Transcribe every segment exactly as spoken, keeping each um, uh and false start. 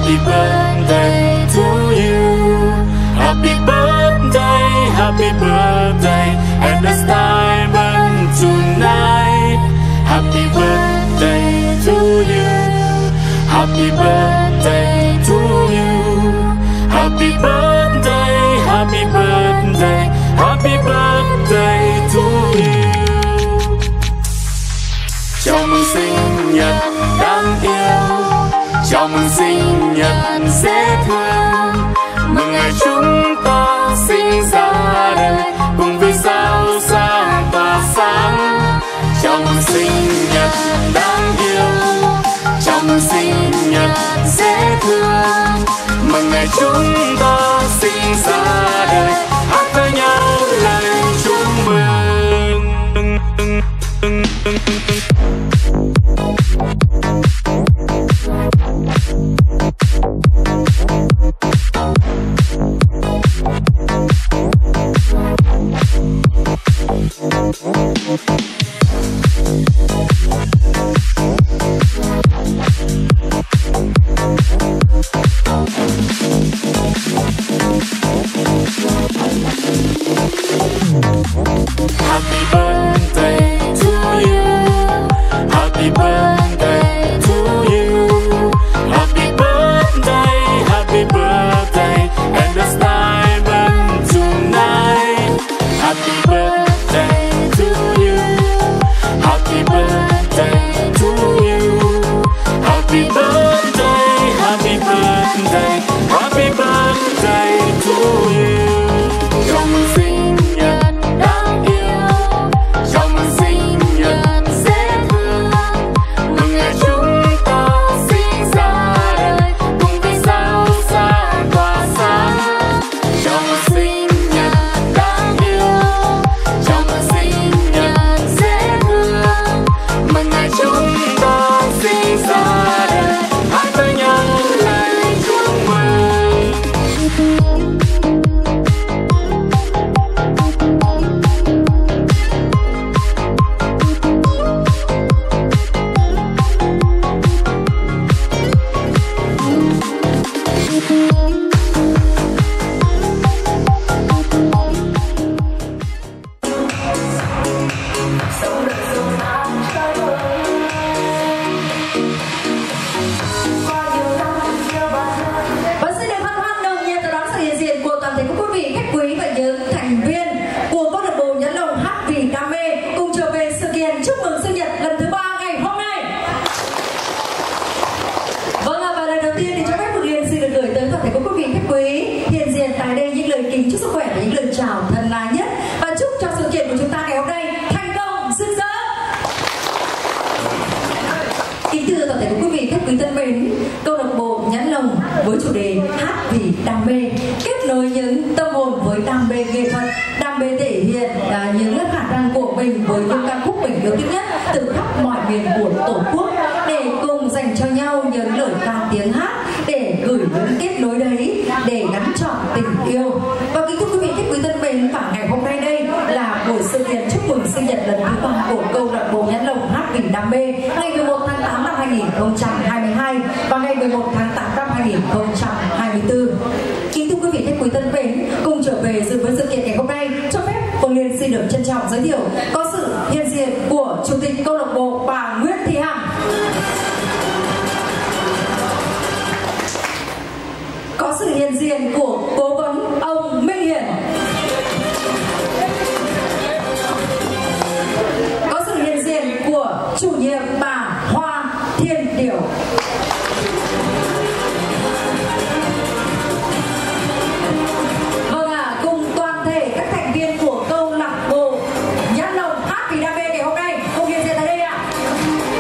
Happy birthday to you. Happy birthday, happy birthday, and the star burn tonight. Happy birthday to you. Happy birthday to you. Happy birthday, happy birthday, happy birthday to you. Chào mừng sinh nhật đáng yêu, chào mừng sinh nhật dễ thương, mừng ngày chúng ta sinh ra đời cùng vì sao sáng tỏa sáng. Chào mừng sinh nhật đáng yêu, chào mừng sinh nhật dễ thương, mừng ngày chúng ta sinh ra đời, hát với nhau lời chúc mừng. Happy birthday to you. Happy birthday to you. Happy birthday, happy birthday, and the star burn tonight. Happy birthday to you. Happy birthday to you. Happy birthday, happy birthday, happy birthday to you. Chào mừng sinh nhật đáng yêu, chào mừng sinh nhật dễ thương, mừng ngày chúng ta sinh ra đời cùng vì sao sáng tỏa sáng. Chào mừng sinh nhật đáng yêu, chào mừng sinh nhật dễ thương, mừng ngày chúng ta sinh ra đời, hát với nhau lời chúc mừng. Và xin được hân hoan nồng nhiệt chào đón sự hiện diện của toàn thể các quý vị khách quý và những thành viên của câu lạc bộ Nhẫn Lồng Hát Vì Đam Mê cùng trở về sự kiện chúc mừng sinh nhật lần thứ ba ngày hôm nay. Vâng ạ, và lời đầu tiên thì cho phép Phương Liên xin được gửi tới toàn thể các quý vị khách quý hiện diện tại đây những lời kính chúc sức khỏe và những lời chào thân ái nhất, và chúc cho sự kiện của chúng ta ngày hôm nay thành công rực rỡ. Kính thưa toàn thể các quý vị khách quý thân mến, câu lạc bộ Nhẫn Lồng với chủ đề Hát Vì Đam Mê kết nối những tâm hồn với đam mê nghệ thuật, đam mê thể hiện à, những khả năng của mình với những ca khúc mình yêu thích nhất từ khắp mọi miền của tổ quốc, để cùng dành cho nhau những lời ca tiếng hát, để gửi những kết nối đấy, để gắn trọn tình yêu. Và kính thưa quý vị khách quý thân mến, và ngày hôm nay đây là buổi sự kiện chúc mừng sinh nhật lần thứ ba của câu lạc bộ Nhẫn Lồng Hát Vì Đam Mê ngày mười một tháng tám năm hai nghìn không trăm hai mươi hai và ngày mười một tháng tám năm hai nghìn không trăm hai mươi tư. Kính thưa quý vị khách quý thân mến, cùng trở về dự với sự kiện ngày hôm nay, cho phép Phương Liên xin được trân trọng giới thiệu có sự hiện diện của chủ tịch câu lạc bộ bà Nguyễn Thị Hằng, có sự hiện diện của cố vấn ông Minh Hiển, có sự hiện diện của chủ nhiệm bà Hoa Thiên Điểu. Vâng ạ, à, cùng toàn thể các thành viên của câu lạc bộ Nhẫn Lồng Hát Vì Đam Mê ngày hôm nay cùng hiện diện tại đây ạ. À.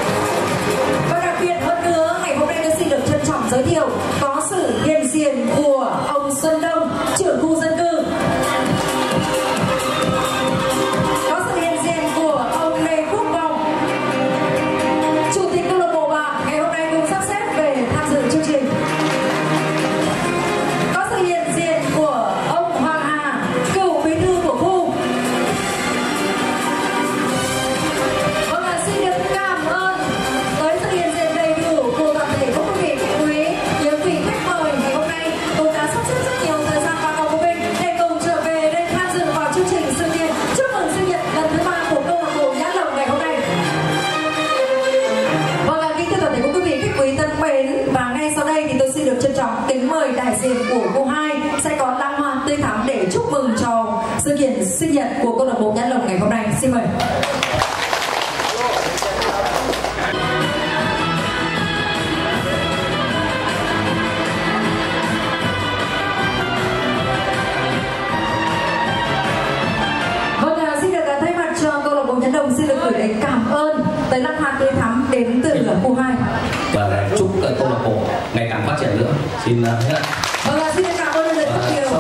diện của khu hai sẽ có lăng hoa tươi thắm để chúc mừng cho sự kiện sinh nhật của câu lạc bộ Nhãn Lồng ngày hôm nay. Xin mời. Nhãn Lồng xin được gửi đến cảm ơn tới lăng hoa tươi thắm đến từ khu hai và chúc câu lạc bộ ngày càng phát triển nữa. Xin hết. Vâng, xin cảm ơn lời rất nhiều.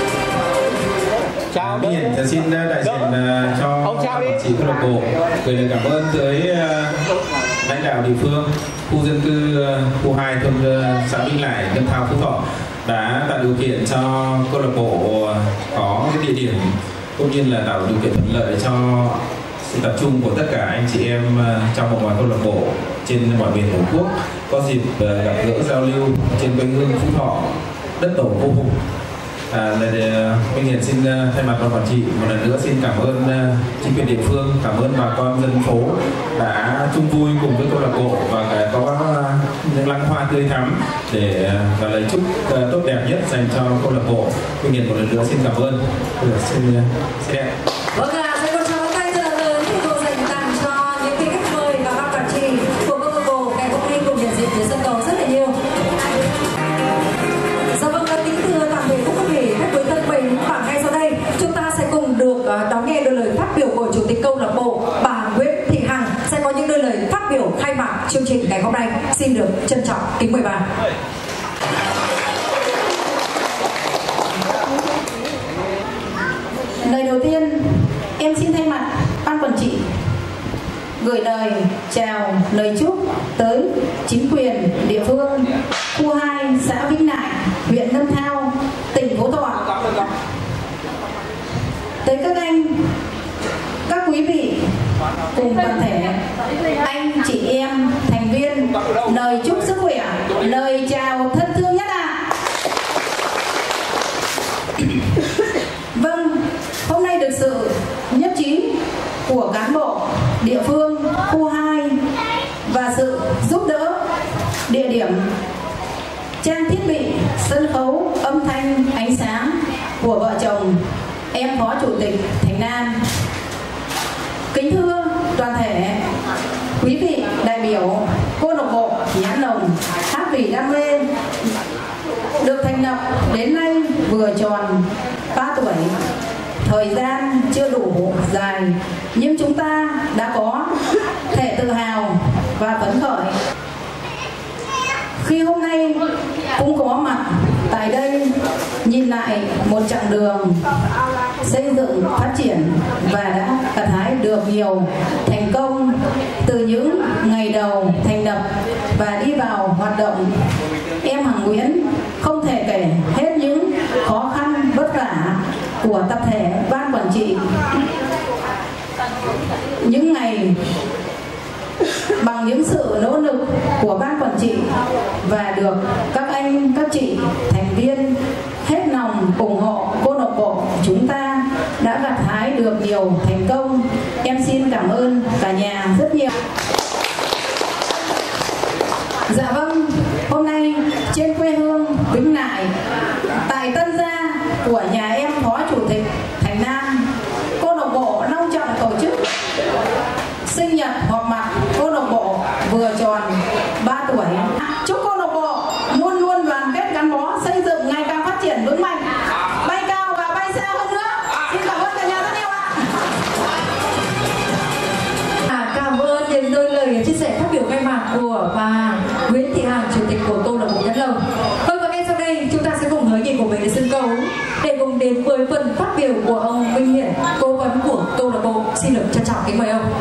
Chào Minh Hiển xin đại diện cho quản trị câu lạc bộ gửi lời cảm ơn tới lãnh đạo địa phương, khu dân cư khu hai thôn xã Vĩnh Lại, Lâm Thao, Phú Thọ đã tạo điều kiện cho câu lạc bộ có cái địa điểm cũng như là tạo điều kiện thuận lợi cho sự tập trung của tất cả anh chị em trong và ngoài câu lạc bộ trên mọi miền tổ quốc, có dịp gặp gỡ giao lưu trên quê hương Phú Thọ, đất tổ vô hùng. À, Minh Hiển xin thay mặt ban quản trị một lần nữa xin cảm ơn chính quyền địa phương, cảm ơn bà con dân phố đã chung vui cùng với câu lạc bộ và có những lăng hoa tươi thắm để và lời chúc tốt đẹp nhất dành cho câu lạc bộ. Minh Hiển một lần nữa xin cảm ơn. Xin xin Vâng ạ, sẽ có trao tay rất là lớn thì cô dành tặng cho những vị khách mời và ban quản trị của câu lạc bộ ngày hôm nay cùng nhận diện phía sân khấu rất là nhiều. Dạ vâng, kính thưa toàn thể các quý vị khách quý thân mến, và ngay sau đây chúng ta sẽ cùng được đón nghe đôi lời phát biểu của chủ tịch câu lạc bộ bà Nguyễn Thị Hằng sẽ có những đôi lời phát biểu khai mạc chương trình ngày hôm nay. Xin được trân trọng kính mời bà. Lời đầu tiên, em xin thay mặt ban quản trị gửi lời chào, lời chúc tới chính quyền địa phương khu hai xã Vĩnh Lại, huyện Lâm Thao, tỉnh Phú Thọ, tới các anh, các quý vị cùng toàn thể anh chị em thành viên lời chúc sức khỏe, lời chào thân thương nhất ạ. Vâng, hôm nay được sự nhất trí của cán bộ địa phương khu hai và sự giúp đỡ địa điểm, trang thiết bị, sân khấu, âm thanh, ánh sáng của vợ chồng em Phó Chủ tịch Thành Nam. Kính thưa toàn thể quý vị đại biểu câu lạc bộ Nhãn Lồng hát vì đam mê được thành lập đến nay vừa tròn ba tuổi. Thời gian chưa đủ dài nhưng chúng ta đã có thể tự hào và phấn khởi khi hôm nay cũng có mặt tại đây, nhìn lại một chặng đường xây dựng phát triển và đã gặt hái được nhiều thành công từ những ngày đầu thành lập và đi vào hoạt động. Em Hằng Nguyễn không thể kể hết những khó khăn vất vả của tập thể ban quản trị những ngày bằng những sự nỗ lực của ban quản trị và được các anh các chị thành viên hết lòng ủng hộ câu lạc bộ chúng ta đã gặt hái được nhiều thành công. Em xin cảm ơn cả nhà rất nhiều. Dạ vâng, hôm nay trên quê hương Vĩnh Lại, tại Tân Gia của nhà em Phó Chủ tịch Thành Nam, câu lạc bộ long trọng tổ chức sinh nhật họp mặt câu lạc bộ vừa tròn ba tuổi. Chúc câu lạc bộ luôn luôn đoàn kết gắn bó, xây dựng ngày càng phát triển vững mạnh, bay cao và bay xa hơn nữa. Xin cảm ơn cả nhà rất nhiều ạ. À, cảm ơn những đôi lời chia sẻ phát biểu khai mạc của bà Nguyễn Thị Hằng, chủ tịch của câu lạc bộ Nhãn Lồng. Vâng, và ngay sau đây chúng ta sẽ cùng hướng nhìn của mình đến sân khấu để cùng đến với phần phát biểu của ông Minh Hiển, cố vấn của câu lạc bộ. Xin được trân trọng kính mời ông.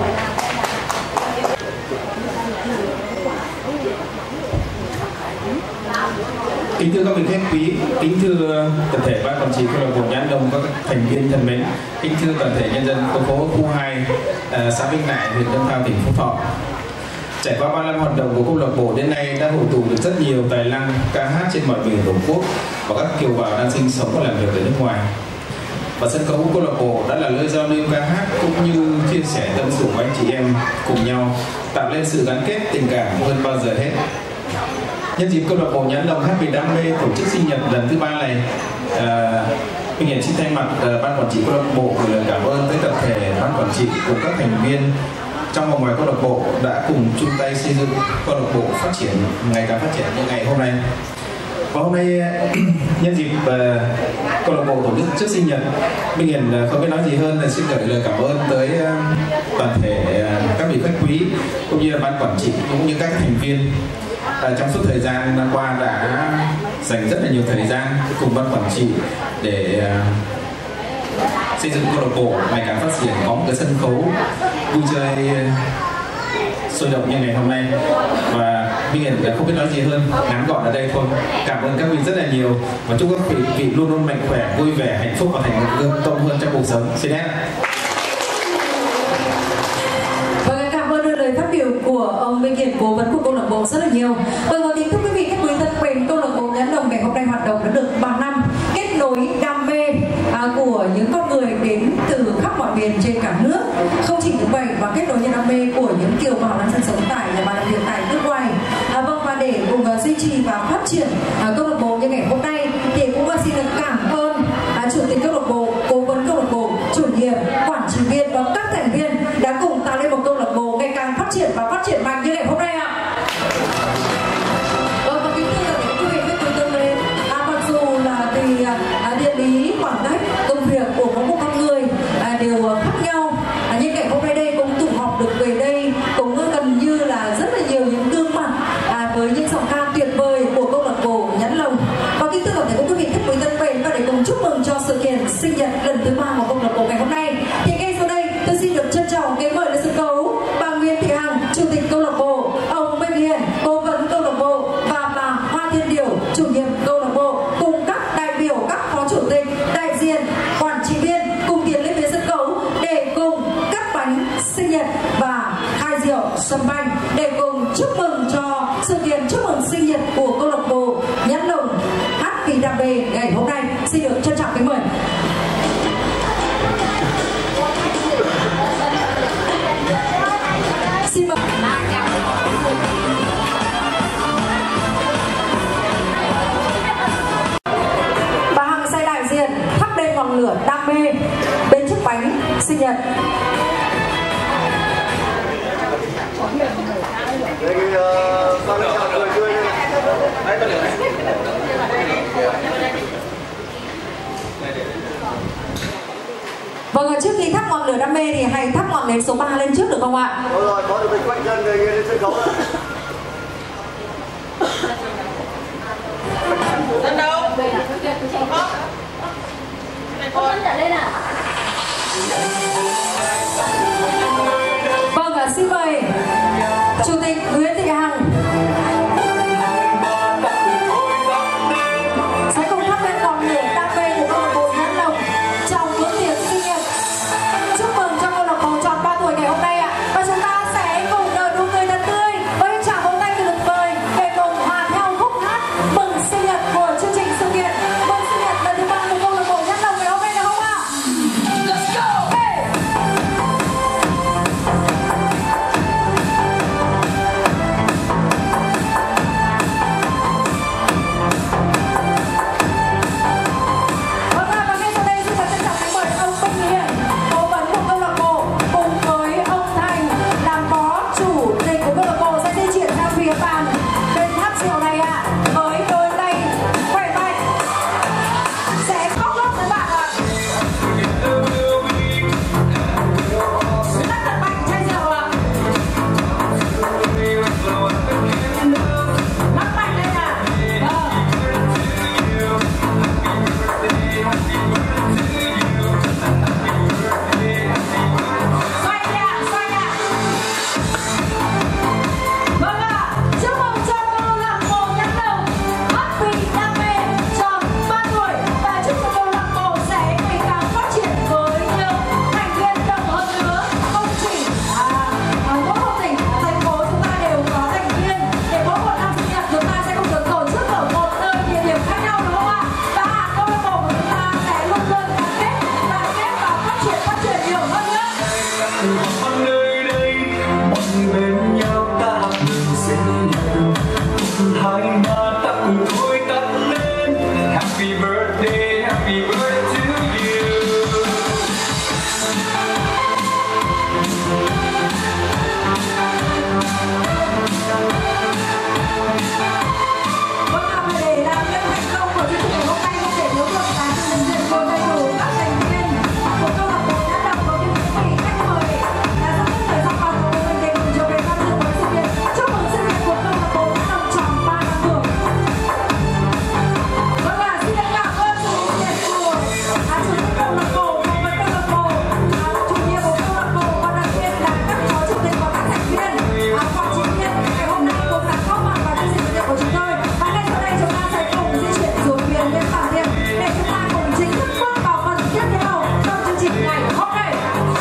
Kính thưa các vị khách quý, kính thưa tập thể ban quản trị câu lạc bộ Nhãn Lồng, các thành viên thân mến, kính thưa toàn thể nhân dân khu phố khu hai xã Vĩnh Lại, huyện Lâm Thao, tỉnh Phú Thọ. Trải qua ba năm hoạt động của câu lạc bộ đến nay đã hội tụ được rất nhiều tài năng ca hát trên mọi miền tổ quốc và các kiều bào đang sinh sống và làm việc ở nước ngoài. Và sân khấu của câu lạc bộ đã là nơi giao lưu ca hát cũng như chia sẻ tâm sự của anh chị em cùng nhau, tạo lên sự gắn kết tình cảm hơn bao giờ hết. Nhân dịp câu lạc bộ Nhãn Lồng hát vì đam mê tổ chức sinh nhật lần thứ ba này, à, Minh Hiển xin thay mặt uh, ban quản trị câu lạc bộ gửi lời cảm ơn tới tập thể ban quản trị cùng các thành viên trong và ngoài câu lạc bộ đã cùng chung tay xây dựng câu lạc bộ phát triển ngày càng phát triển như ngày hôm nay. Và hôm nay nhân dịp uh, câu lạc bộ tổ chức trước sinh nhật, Minh Hiển uh, không biết nói gì hơn là xin gửi lời cảm ơn tới uh, toàn thể uh, các vị khách quý cũng như là ban quản trị cũng như các thành viên uh, trong suốt thời gian qua đã dành rất là nhiều thời gian cùng ban quản trị để uh, xây dựng câu lạc bộ ngày càng phát triển, có một cái sân khấu vui chơi sôi động như ngày hôm nay. Và Minh Hiển không biết nói gì hơn, ngắn gọn ở đây thôi. Cảm ơn các vị rất là nhiều và chúc các vị, vị luôn luôn mạnh khỏe, vui vẻ, hạnh phúc và thành công tốt hơn trong cuộc sống. Xin hết. Vâng, cảm ơn lời phát biểu của ông Minh Hiển, cố vấn của câu lạc bộ rất là nhiều. Vâng, và kính thưa quý vị khách quý thân mến, câu lạc bộ Nhãn Lồng ngày hôm nay hoạt động đã được ba năm, kết nối đam mê à, của những con người đến từ khắp mọi miền trên cả nước. Không chỉ như vậy mà kết nối những đam mê của những kiều bào đang sinh sống tại và làm việc tại nước ngoài. À, vâng, và để cùng uh, duy trì và phát triển uh, câu lạc bộ như ngày hôm nay thì cũng uh, xin được cảm ơn uh, chủ tịch câu lạc bộ, cố vấn câu lạc bộ, chủ nhiệm, quản trị viên và các thành viên đã cùng tạo nên một câu lạc bộ ngày càng phát triển và phát triển mạnh như ngày hôm nay ạ. Vâng, và kính thưa quý vị khách quý thân mến, à, mặc dù là vì à, địa lý, khoảng cách, công việc của mỗi một con người à, đều khác nhau, à, nhưng ngày hôm nay đây cũng tụ họp được về đây cũng gần như là rất là nhiều những gương mặt à, với những giọng ca tuyệt vời của câu lạc bộ Nhãn Lồng. Và kính thưa toàn thể quý vị khách quý thân mến, và để cùng chúc mừng cho sự kiện sinh nhật lần thứ ba của câu lạc bộ ngày hôm nay, thì ngay sau đây tôi xin được trân trọng kính mời lên sân khấu bà Nguyễn Thị Hằng, chủ tịch câu lạc bộ, ông Minh Hiển, cố vấn câu lạc bộ và bà Hoa Thiên Điểu, chủ nhiệm câu lạc bộ, cùng các đại biểu, các phó chủ tịch, đại diện, quản trị viên cùng tiến lên phía sân khấu để cùng cắt bánh sinh nhật và khai rượu champagne để cùng chúc mừng cho sự kiện chúc mừng sinh nhật của câu lạc bộ Nhãn Lồng hát vì đam mê ngày hôm nay. Xin được trân trọng kính mời. Xin mời. Bà Hằng sẽ đại diện thắp lên ngọn lửa đam mê bên chiếc bánh sinh nhật. Vâng, trước khi thắp ngọn lửa đam mê thì hãy thắp ngọn nến số ba lên trước được không ạ? Rồi rồi, có được quanh chân người lên sân khấu rồi. Lên đâu? Không dẫn lên à? Vâng, ạ, xin mời Chủ tịch Nguyễn Thị Hằng sẽ cùng thắp lên ngọn lửa đam mê của câu lạc bộ Nhãn Lồng trong bữa tiệc sinh nhật chúc mừng cho câu lạc bộ tròn ba tuổi ngày hôm nay ạ. Và chúng ta sẽ cùng nở nụ cười thật tươi với hai ba ta cùng thôi tắt lên. Happy birthday, happy birthday to you. Vâng ạ, và để làm nên thành công của chương trình ngày hôm nay không thể thiếu được là sự hiện diện của đầy đủ các thành viên của câu lạc bộ nhãn đồng và những quý vị khách mời đã dành hết thời gian bằng của mình để cùng trở về tham dự với sự kiện chúc mừng sự kiện của câu lạc bộ nhãn đồng tròn ba năm tuổi. Vâng ạ, xin cảm ơn sự hiện diện của à, chủ tịch câu lạc bộ, phó vấn câu lạc bộ, à, chủ nhiệm của câu lạc bộ và đặc biệt là các phó chủ tịch và các thành viên, à, phòng chiến viên ngày hôm nay cũng đã góp mặt vào chương trình sự kiện của chúng tôi. Và ngay sau đây chúng ta sẽ cùng di chuyển xuống phía bên phản diện để chúng ta cùng chính thức bước vào phần tiếp theo trong chương trình ngày hôm nay.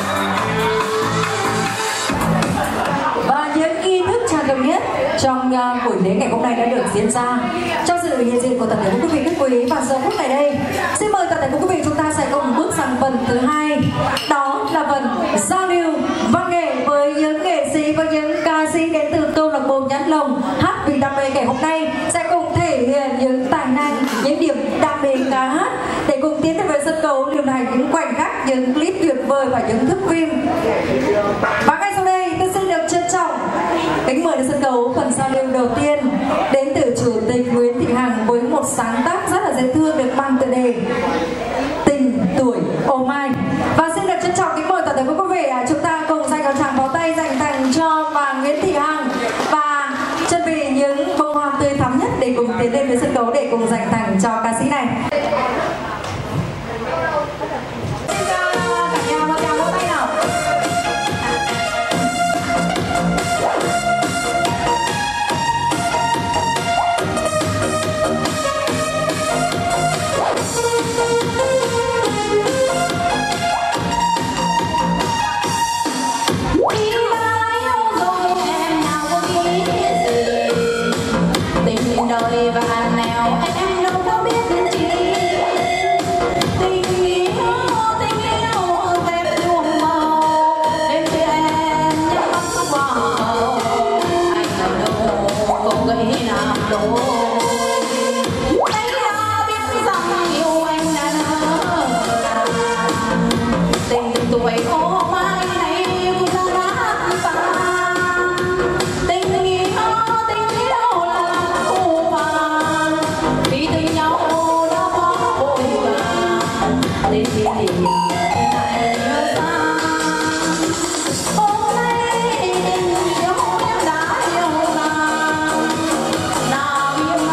Và những nghi thức trang trọng nhất trong uh, buổi lễ ngày hôm nay đã được diễn ra trong sự hiện diện của toàn thể quý vị khách quý. Và giờ phút này đây, xin mời toàn thể quý vị chúng ta sẽ cùng bước sang phần thứ hai, đó là phần giao lưu văn nghệ với những nghệ sĩ và những ca sĩ đến từ câu lạc bộ Nhãn Lồng Hát Vì Đam Mê ngày hôm nay sẽ cùng thể hiện những tài năng, những điểm đam mê ca hát để cùng tiến tới với sân khấu lưu lại những khoảnh khắc, những clip tuyệt vời và những thước phim. Và ngay sau đây tôi xin được trân trọng kính mời đến sân khấu phần giao lưu đầu tiên đến từ chủ tịch Nguyễn Thị Hằng với một sáng tác rất là dễ thương được mang tựa đề Tình Tuổi Ô Mai. Và xin được trân trọng kính mời toàn thể quý vị chúng ta cùng dành một tràng pháo tay dành tặng cho bà Nguyễn Thị Hằng và chuẩn bị những bông hoa tươi thắm nhất để cùng tiến lên với sân khấu để cùng dành tặng cho ca sĩ này. Xin chào cả nhà và chào vỗ tay nào. Đời và nào em đâu có biết đến chi tình yêu tình yêu em luôn mơ đêm khuya em nhắm mắt vào anh ở đâu không gây làm đôi anh đã biết rằng yêu anh đã nỡ tình tuổi ô mai này cũng ra nát vàng tình yêu tình yêu là vì tình nhau đã quá vội vàng đến khi tình lại nhớ ra hôm nay tình yêu em đã yêu nàng nào yêu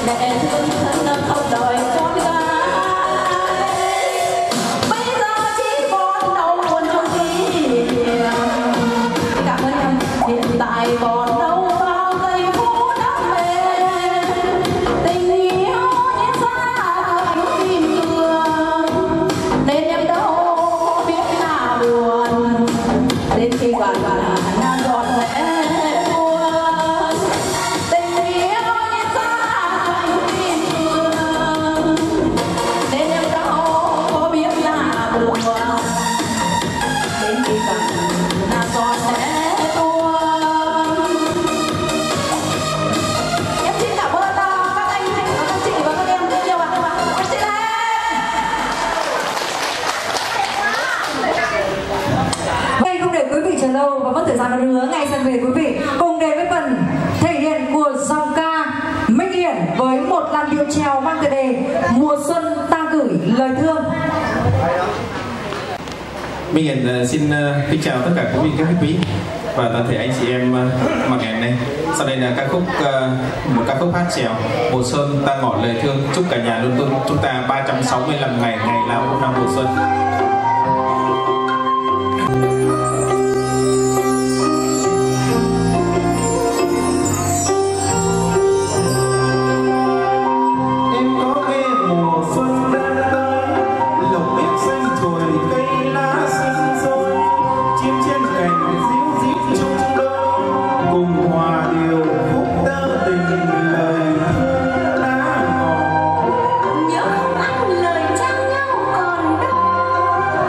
mẹ thương thân không đợi con gái. Bây giờ chỉ còn đau buồn trong kỷ niệm. Cảm ơn em. Hiện tại còn đâu bao giây phút đam mê. Tình yêu như xa thành tim cường, nên em đâu có biết là buồn. Đến khi gần là nàng giọt lệ buồn. Tình yêu như xa thành tim cường, nên em đâu có biết là buồn. Đến khi gần nàng giọt lệ buồn. Em xin cảm ơn các anh, các chị và các em rất nhiều ạ. Em xin lên. Đây không để quý vị chờ lâu và mất thời gian nữa, ngay sân về quý vị cùng đến với phần thể hiện của dòng ca Minh Hiển với một làn điệu trèo mang tựa đề Mùa Xuân Ta Gửi Lời Thương. Minh Hiển xin kính chào tất cả quý vị các quý và toàn thể anh chị em mặc ảnh này. Sau đây là ca khúc một ca khúc hát trèo Mùa Xuân Ta Ngỏ Lời Thương. Chúc cả nhà luôn luôn chúng ta ba trăm sáu mươi lăm ngày ngày lao một năm mùa xuân. Nhớ anh lời trao nhau còn đâu.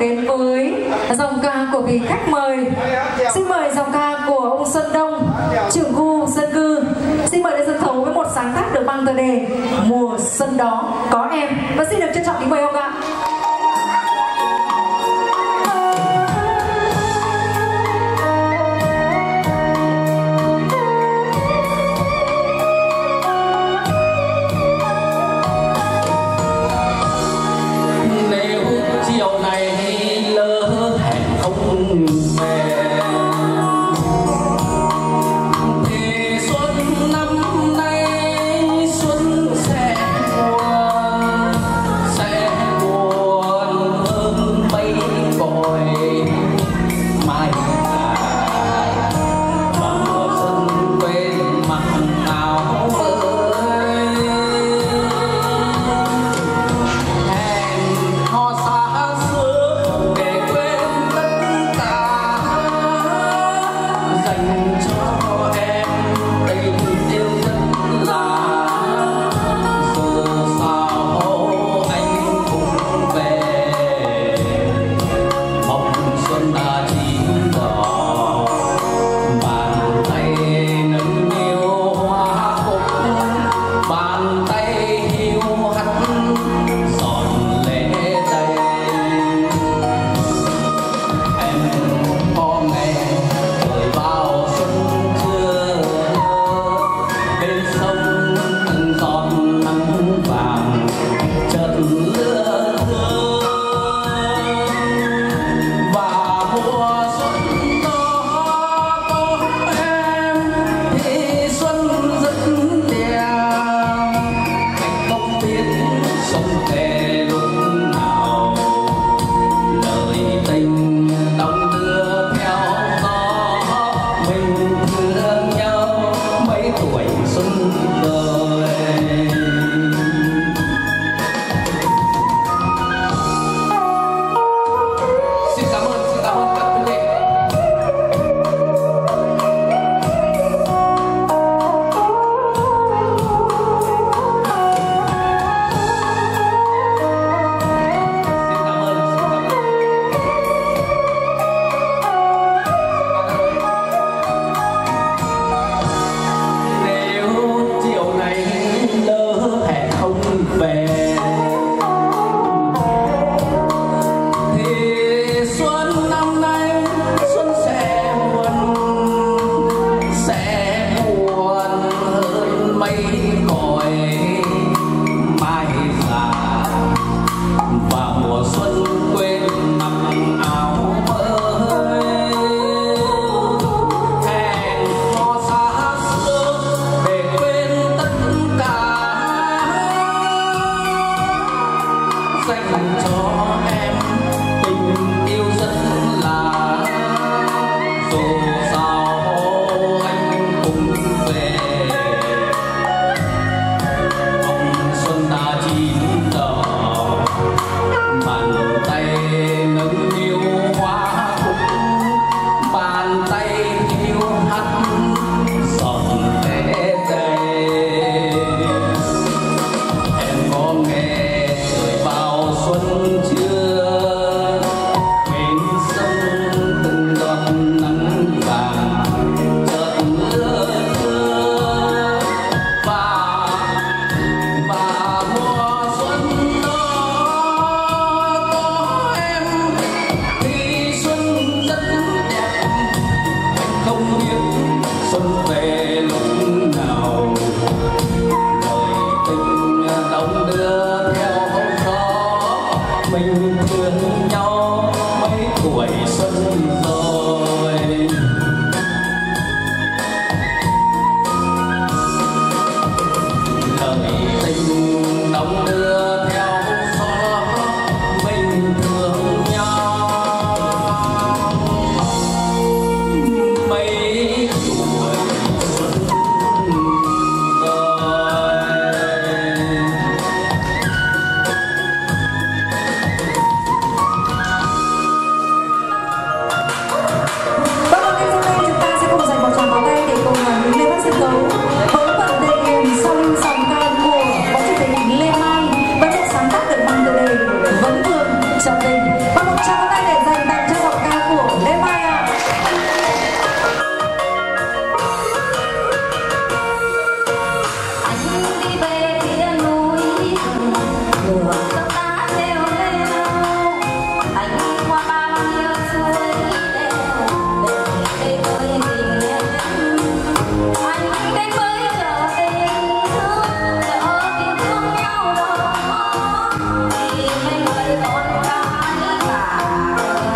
đến với dòng ca của vị khách mời. Xin mời dòng ca của ông Xuân Đông, trưởng khu dân cư. Xin mời lên sân khấu với một sáng tác được mang tựa đề Mùa Xuân Đó Có Em. Và xin được trân trọng kính mời ông ạ. Hãy subscribe Cho các tay để dành tặng cho giọng ca của Lê Mai ạ. Anh đi về phía núi mùa tóc tá leo leo, anh qua bao nhiêu suối đèo để tới tình em. Anh đến với chợ tình thương, chợ tình thương nhau đó, vì mấy người con gái bà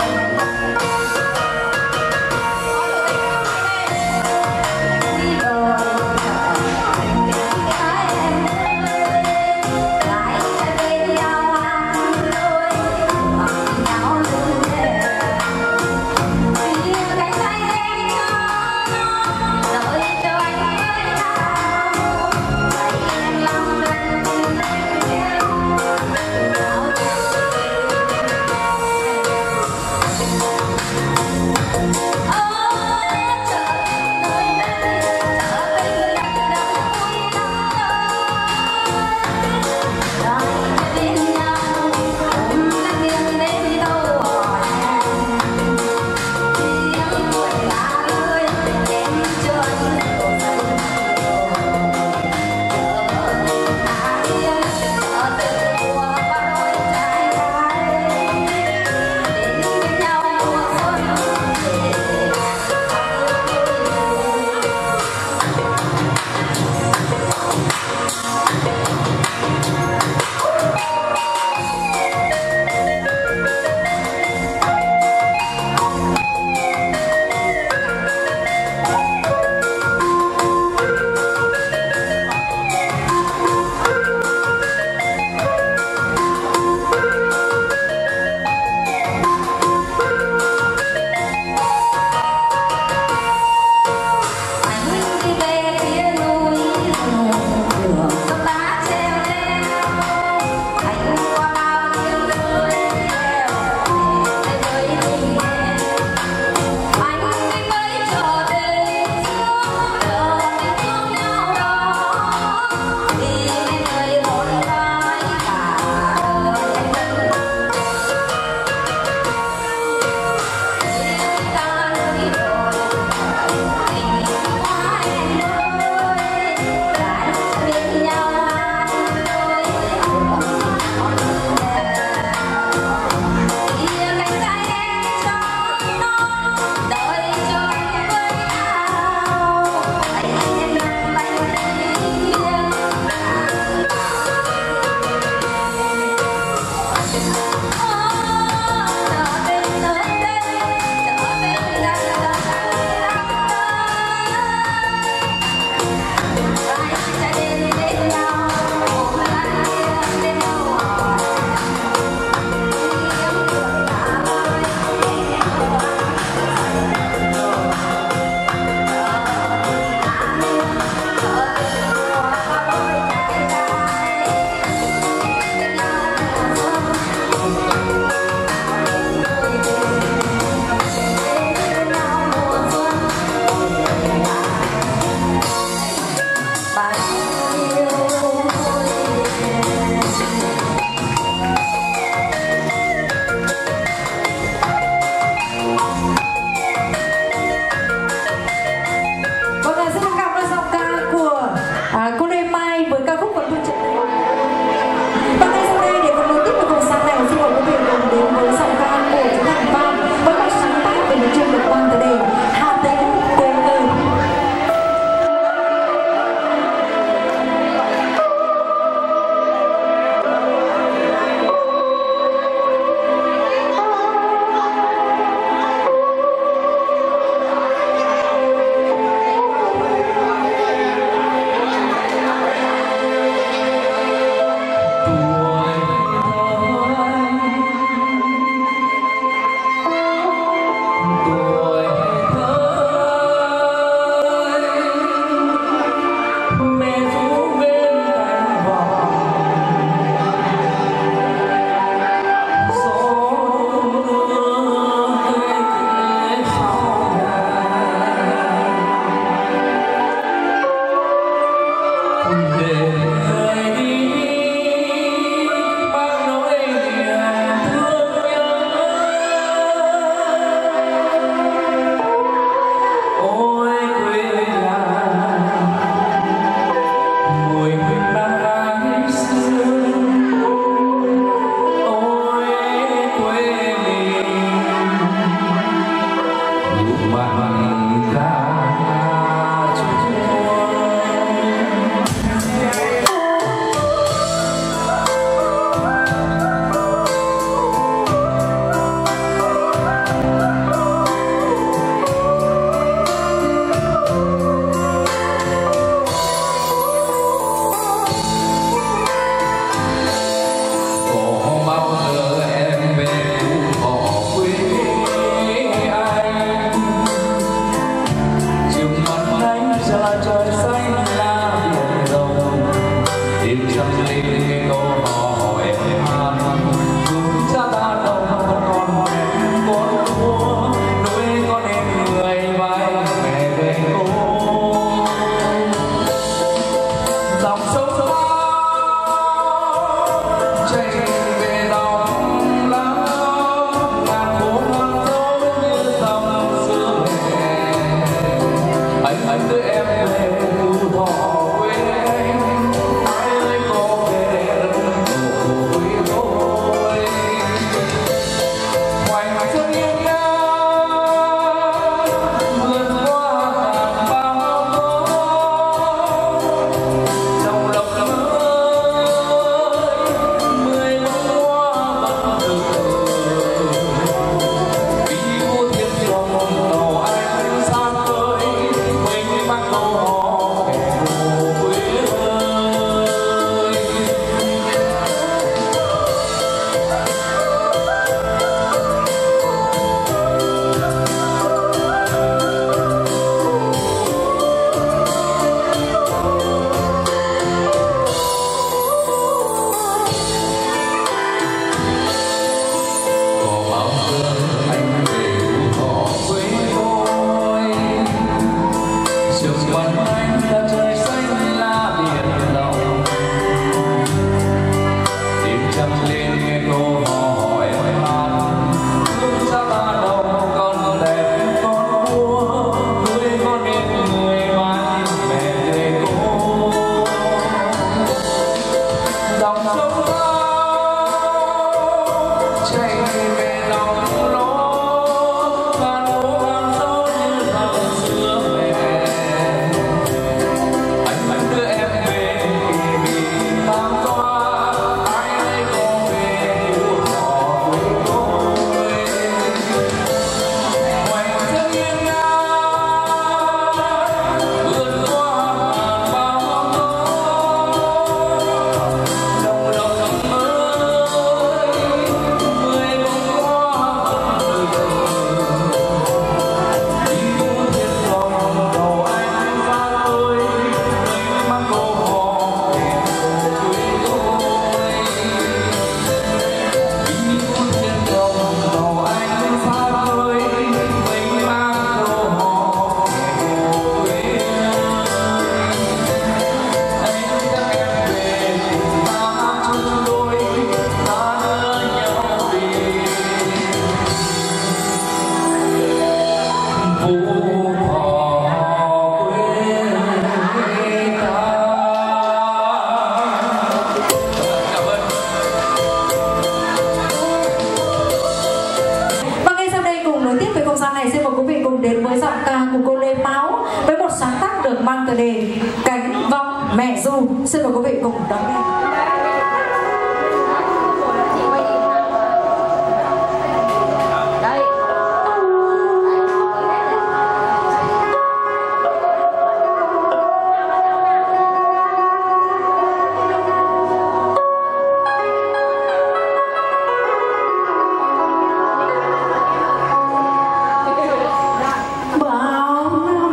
đến với giọng ca của cô Lê Máu với một sáng tác được mang tựa đề Cánh Vọng Mẹ Du. Xin mời quý vị cùng đón nghe.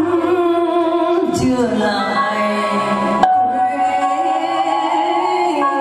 Chưa lại quê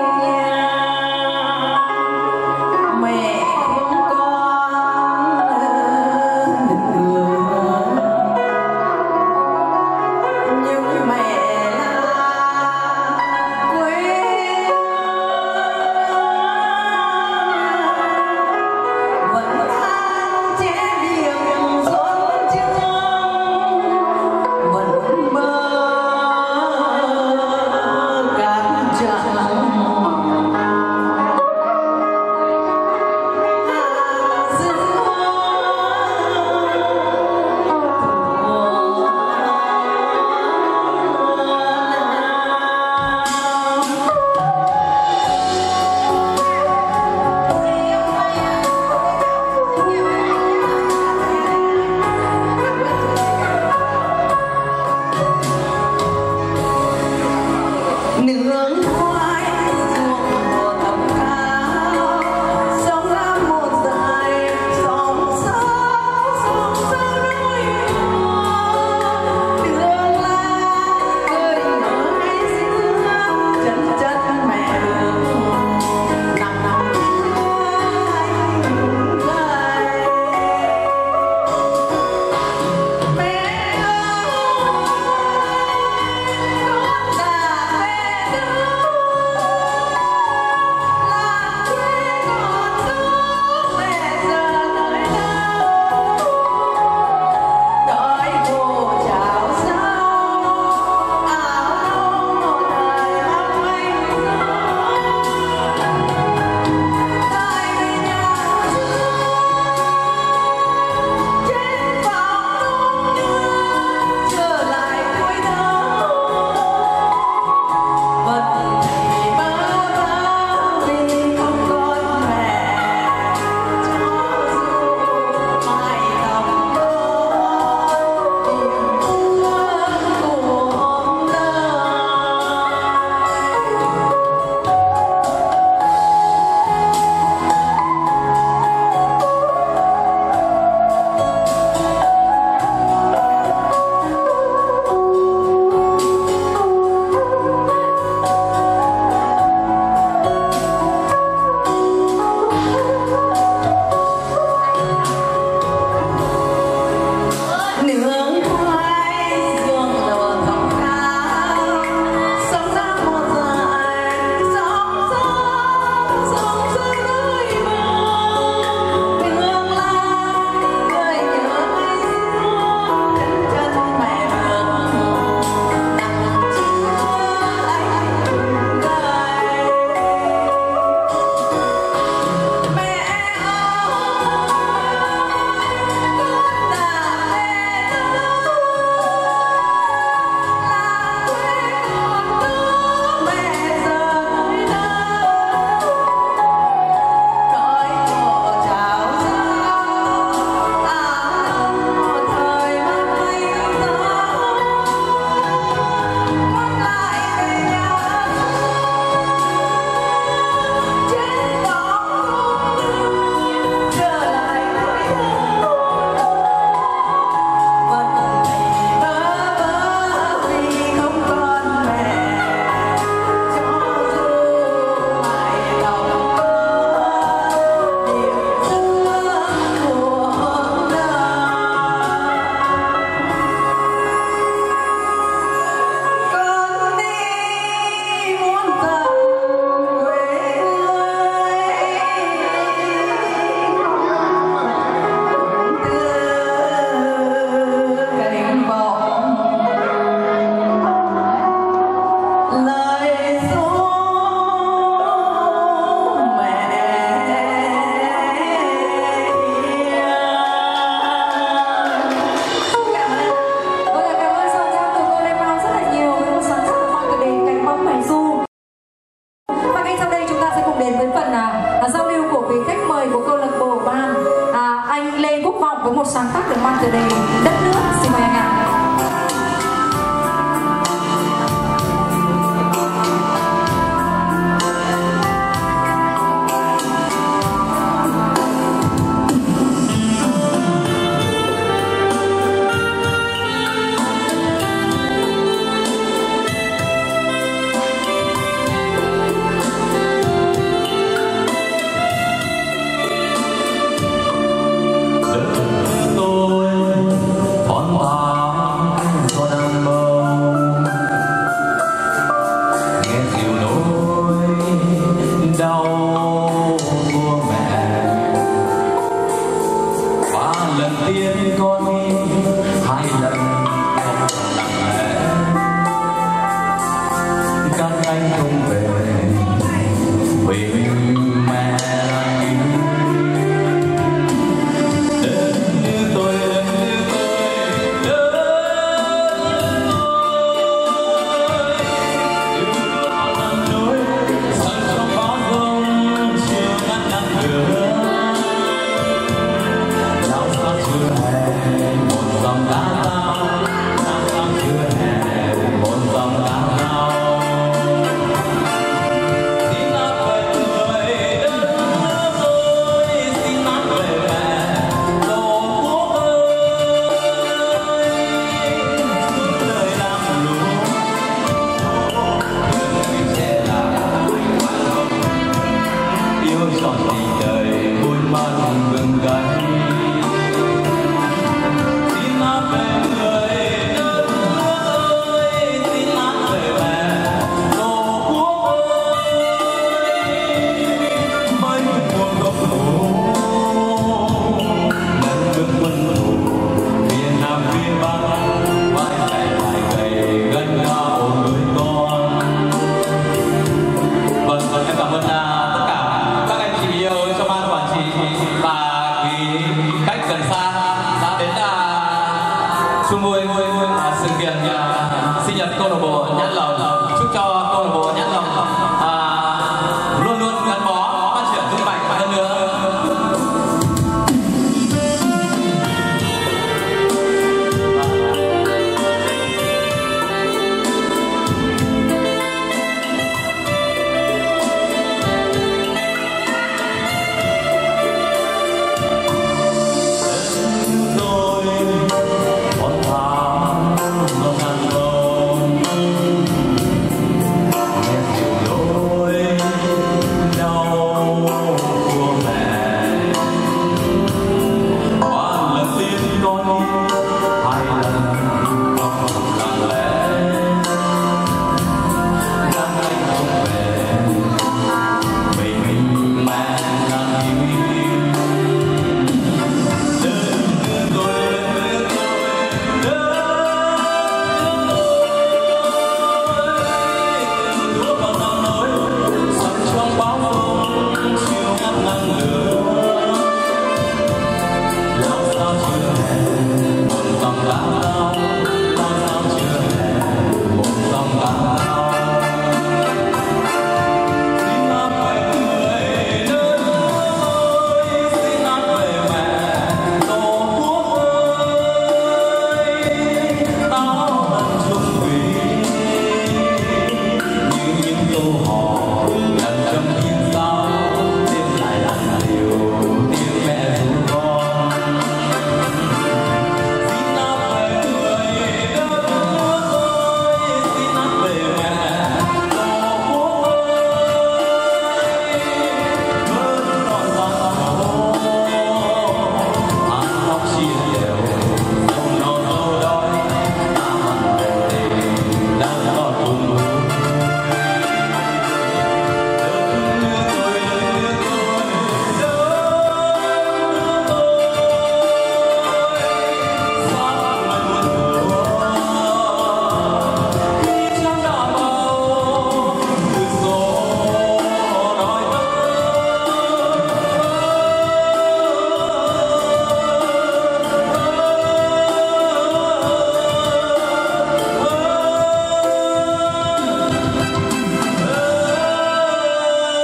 với một sáng tác được mang tựa đề Đất Nước. Xin mời anh ạ.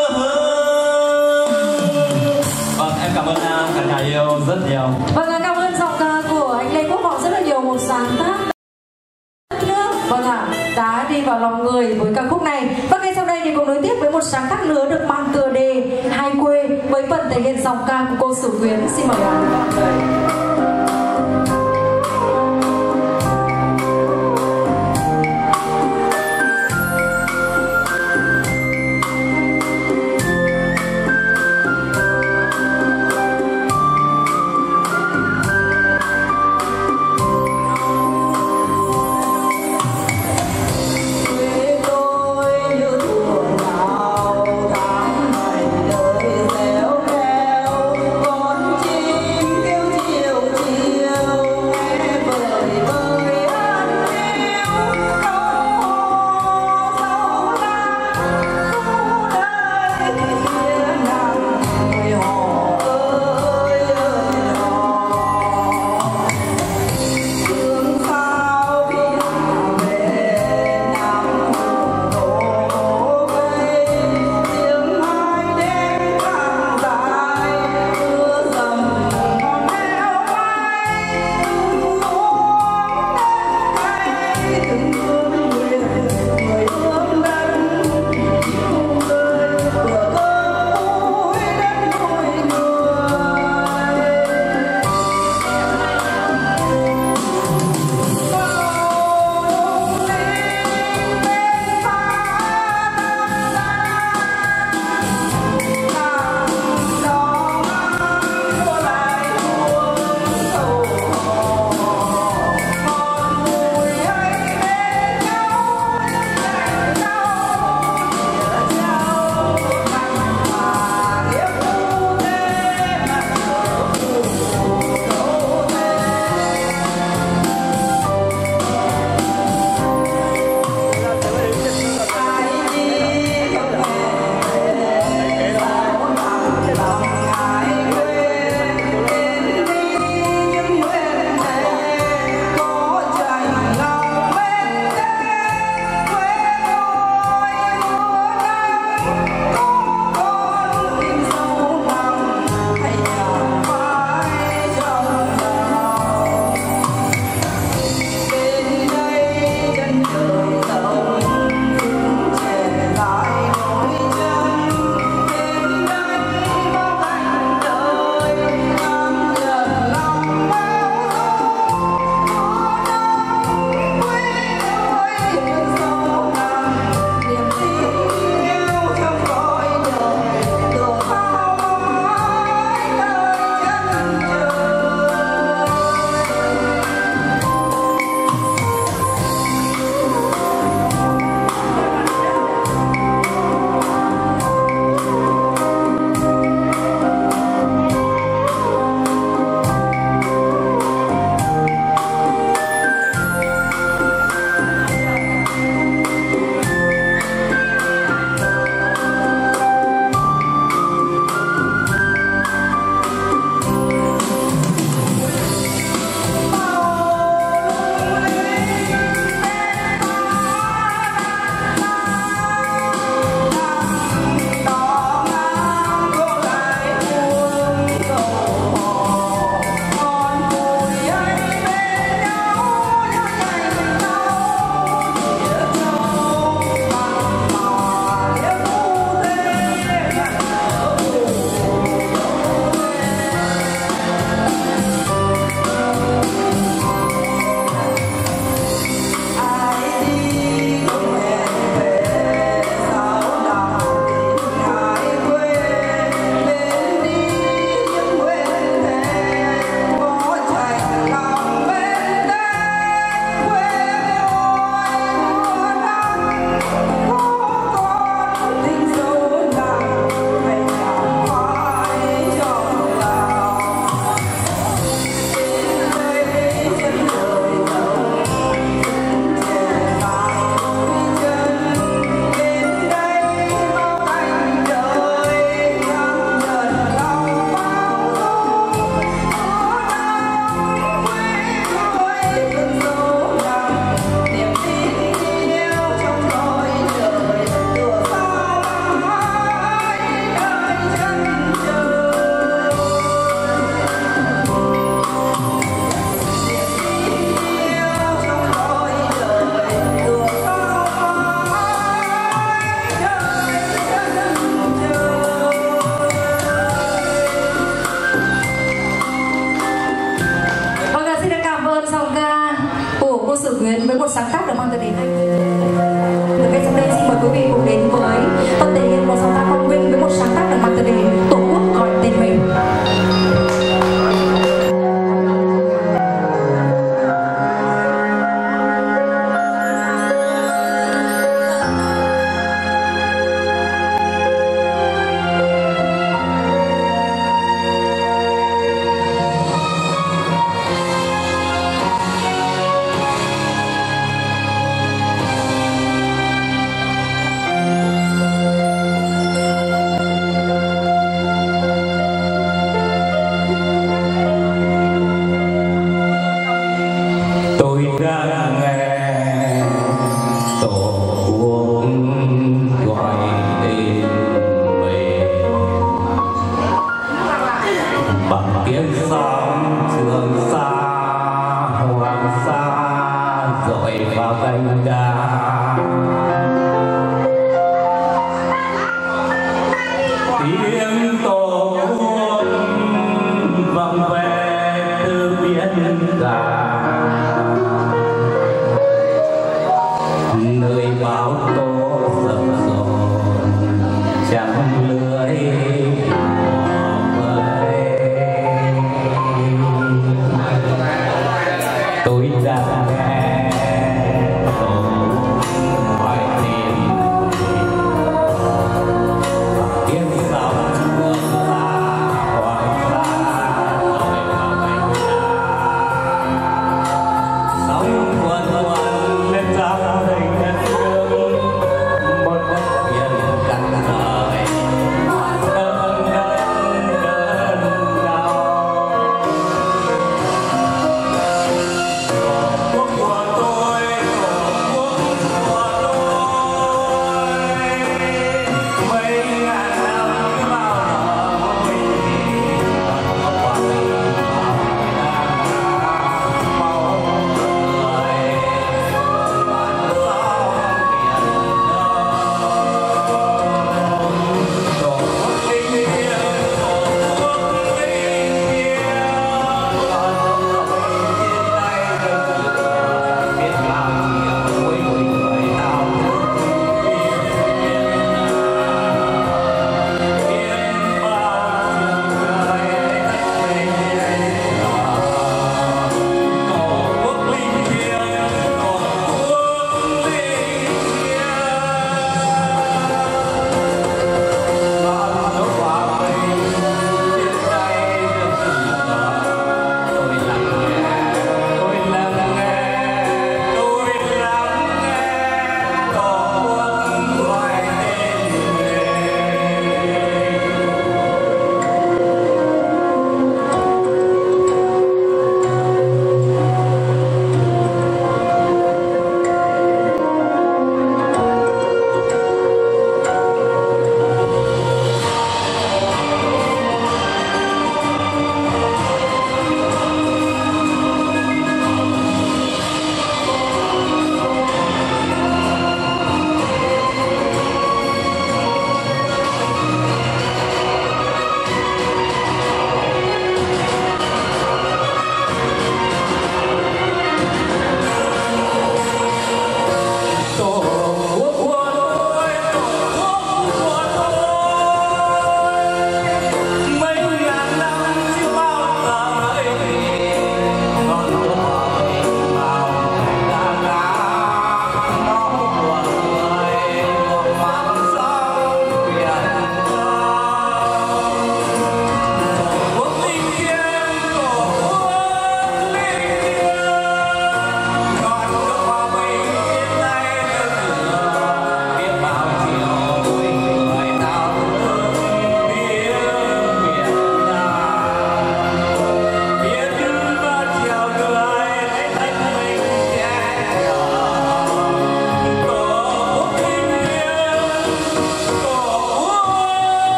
rất nhiều. Vâng, cảm ơn Lê Quốc Vọng rất là nhiều một sáng tác nữa, vâng ạ, đã đi vào lòng người với ca khúc này. Và ngay sau đây thì cùng nối tiếp với một sáng tác nữa được mang tựa đề Hai Quê với phần thể hiện giọng ca của cô Sử Quyến. Xin mời ạ. Hãy subscribe cho kênh Ghiền Mì Gõ để không bỏ lỡ những video hấp dẫn. Nguyễn với một sáng tác được mang tới đến anh. Ngay sau đây xin mời quý vị cùng đến với phần thể hiện của sáng tác Quang Vinh với một sáng tác được mang tới đến Tổ quốc gọi tên mình.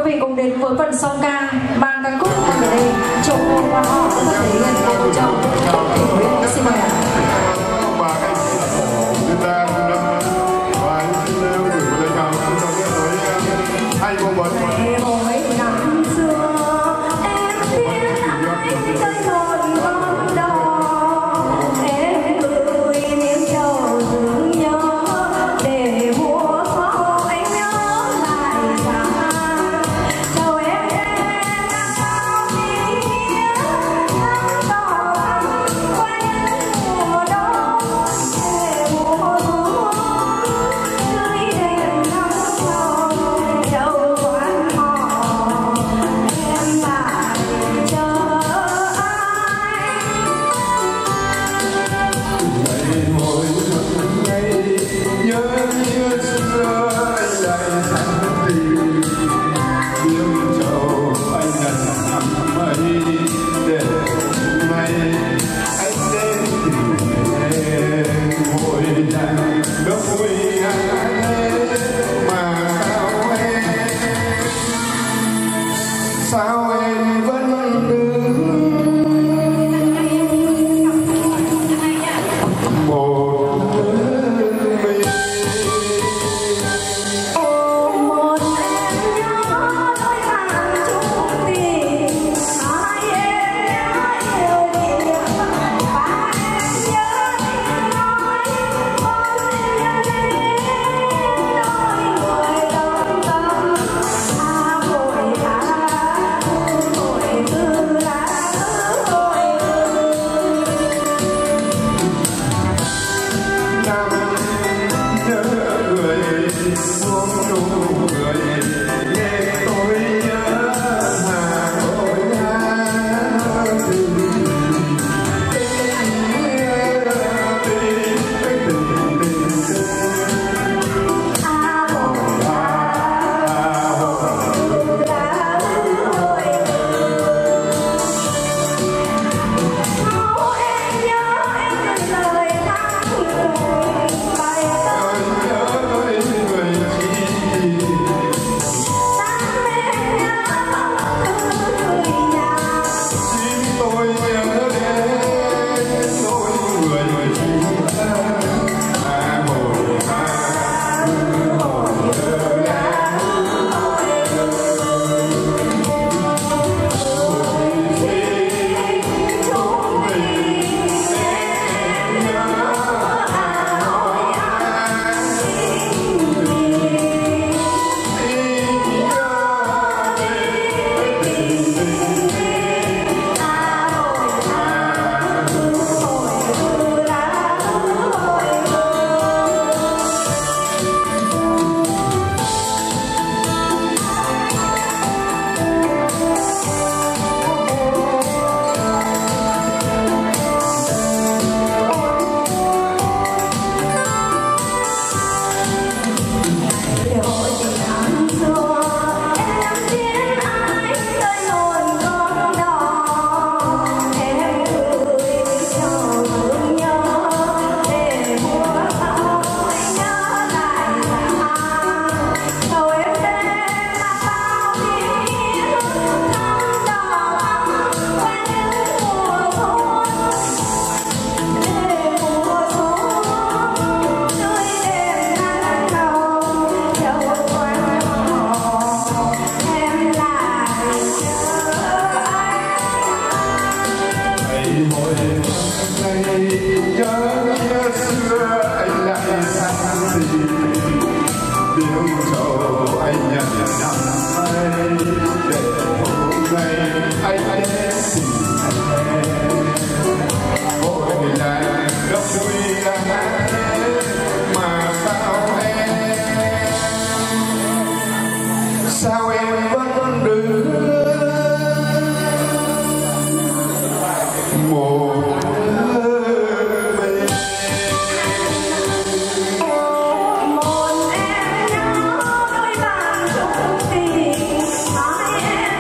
vị cùng đến với phần song ca ban ca khúc còn ở đây chồng hồn và họ có thể hiện của vợ chồng Thị Huyên. Xin mời ạ. Hồi năm xưa em biết anh tới hồn bóng đỏ, em gửi miếng trầu thương nhớ để mùa sau anh nhớ lại ra. Chào em em đã sao đi nắng đỏ quanh mùa đông để mùa thu tươi đẹp nắng hồng đâu quán họ em lại chờ ai. Ngày hồi ngày nhớ như xưa anh lại thắm tình biếng trầu anh đặt nằm mây để ngày anh đến tìm em hồi nàng đốc vui mà sao em sao em vẫn đứng một mình. Ôm một em nhớ đôi bàn chung tình, hai em nhớ yêu điệu, ba em nhớ tiếng nói, bốn em nhớ đến đôi người đồng tâm. À vội à vội tư là vội Năm nhớ người buông nụ cười nghe tôi nhớ hà nội tình tình tình tình à vội à vội là vội. Sao em nhớ em từng lời than người bài thơ nhớ tôi người chi tan em nhớ người nhà. xin tôi nhớ đến tôi người chi à hồi sao em vẫn đứng một mình. Một em nhớ đôi bàn chung tình, hai em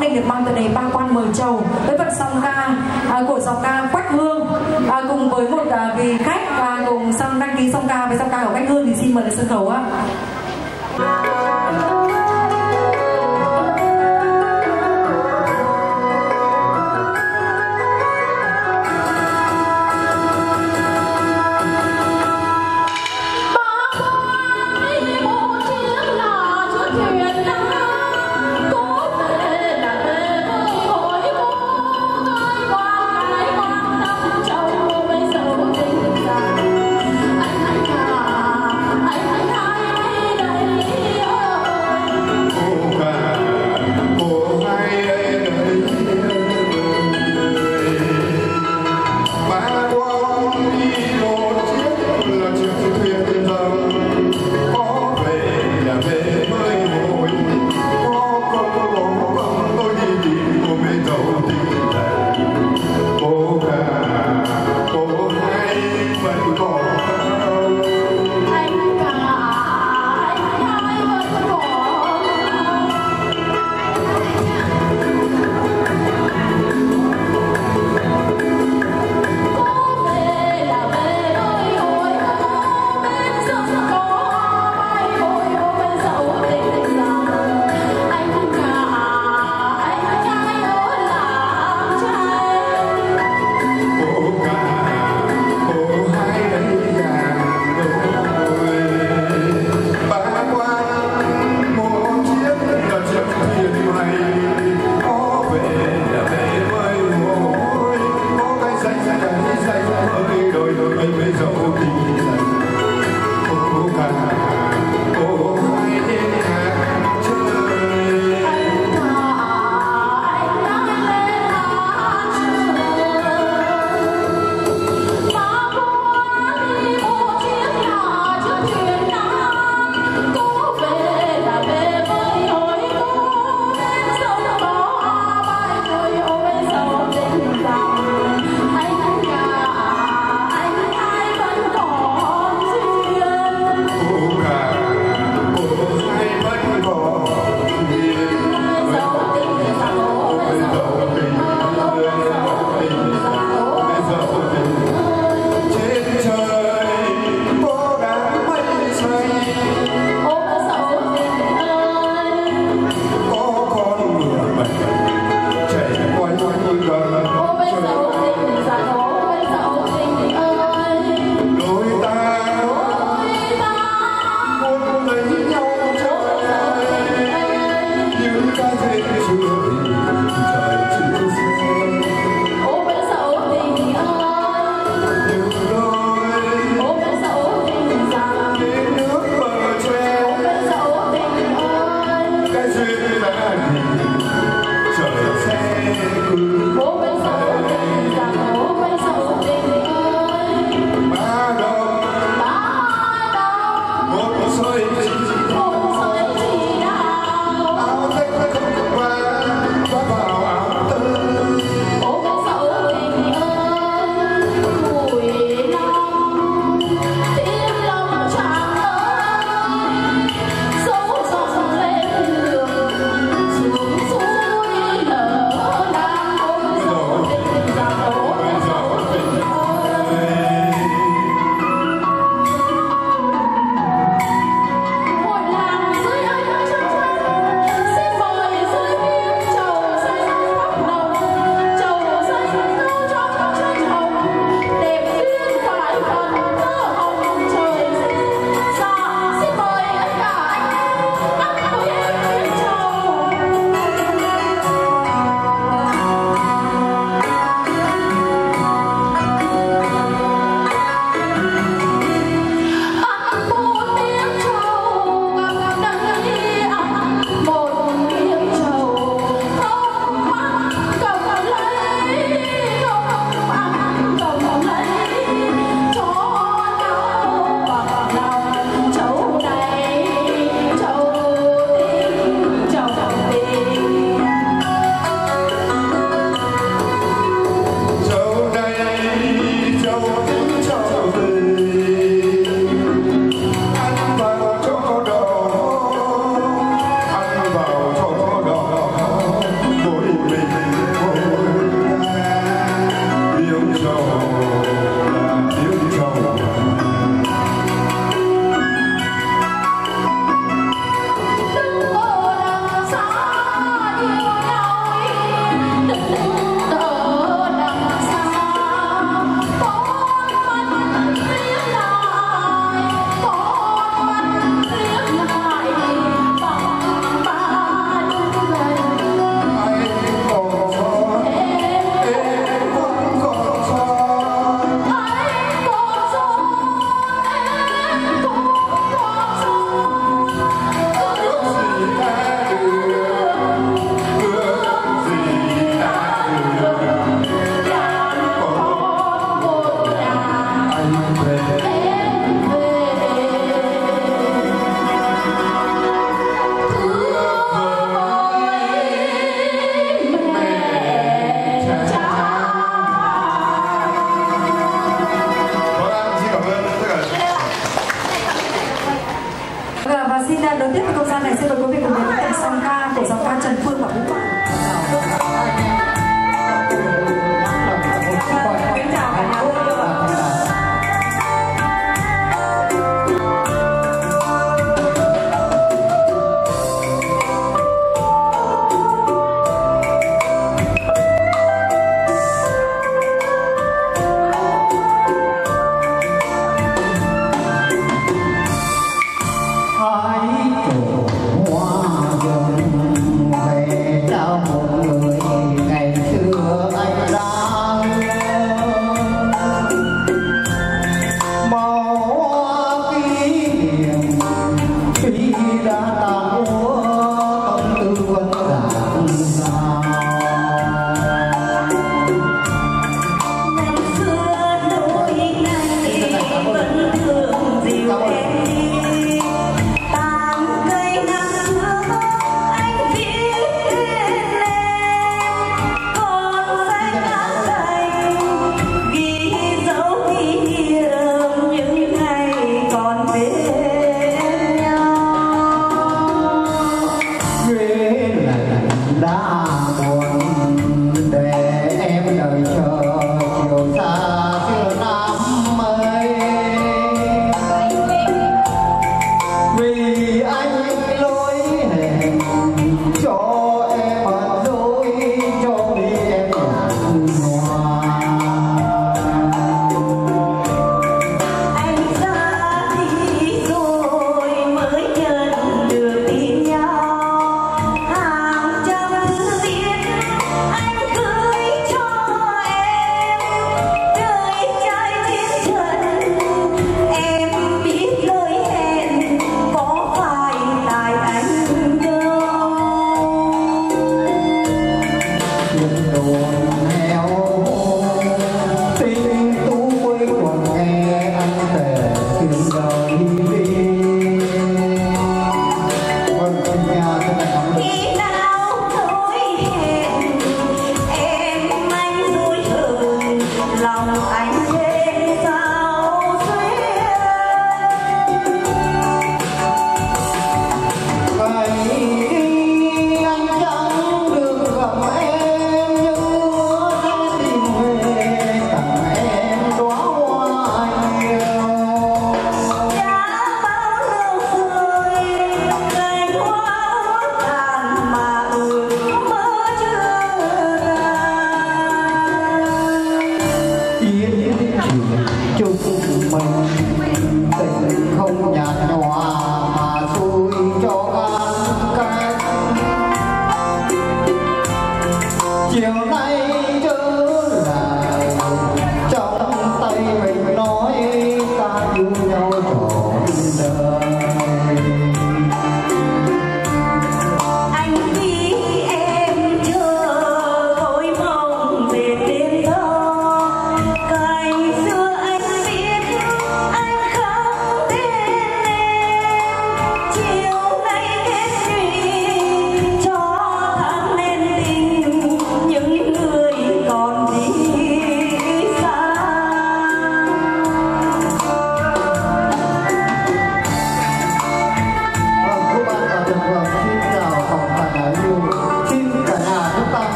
Ninh được mang tới đây ba quan mời chầu với phần song ca à, của dòng ca Quách Hương à, cùng với một à, vị khách và cùng sang đăng ký song ca với song ca của Quách Hương thì xin mời lên sân khấu ạ. Hãy subscribe cho kênh Ghiền Mì Gõ để không bỏ lỡ những video hấp dẫn.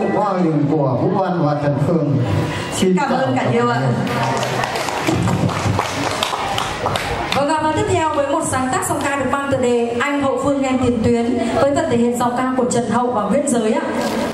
hoa huyền của Vũ Văn và Trần Phương. Xin cảm ơn cả nhiều ạ. Vâng, và tiếp theo với một sáng tác song ca được mang tựa đề Anh Hậu Phương Em Tiền Tuyến với phần thể hiện giọng ca của Trần Hậu và Nguyễn Giới ạ.